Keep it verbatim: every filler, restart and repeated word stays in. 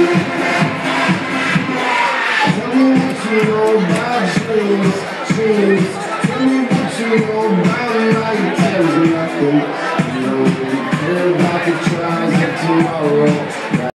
Tell me what you know about dreams, dreams. Tell me what you know about life. Tell me nothing. You don't really care about the trials of tomorrow.